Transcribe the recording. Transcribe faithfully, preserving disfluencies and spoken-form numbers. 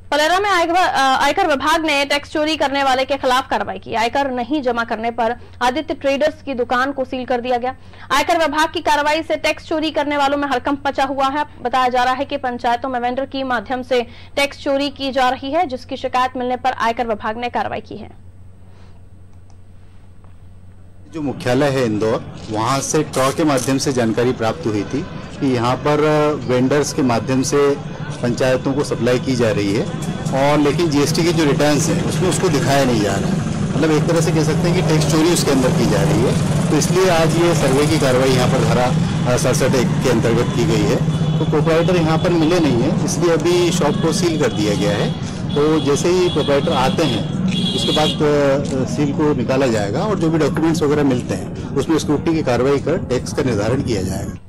पलेरा में आयकर विभाग ने टैक्स चोरी करने वाले के खिलाफ कार्रवाई की। आयकर नहीं जमा करने पर आदित्य ट्रेडर्स की दुकान को सील कर दिया गया। आयकर विभाग की कार्रवाई से टैक्स चोरी करने वालों में हड़कंप मचा हुआ है। बताया जा रहा है कि पंचायतों में वेंडर के माध्यम से टैक्स चोरी की जा रही है, जिसकी शिकायत मिलने पर आयकर विभाग ने कार्रवाई की है। जो मुख्यालय है इंदौर, वहां से ट्रॉ के माध्यम से जानकारी प्राप्त हुई थी कि यहाँ पर वेंडर्स के माध्यम से पंचायतों को सप्लाई की जा रही है, और लेकिन जीएसटी के जो रिटर्न्स हैं उसमें उसको दिखाया नहीं जा रहा है। मतलब एक तरह से कह सकते हैं कि टैक्स चोरी उसके अंदर की जा रही है। तो इसलिए आज ये सर्वे की कार्रवाई यहाँ पर धारा सड़सठ एक के अंतर्गत की गई है। तो प्रोप्राइटर यहाँ पर मिले नहीं है, इसलिए अभी शॉप को सील कर दिया गया है। तो जैसे ही प्रोप्राइटर आते हैं उसके बाद सील को निकाला जाएगा और जो भी डॉक्यूमेंट्स वगैरह मिलते हैं उसमें स्क्रूटनी की कार्रवाई कर टैक्स का निर्धारण किया जाएगा।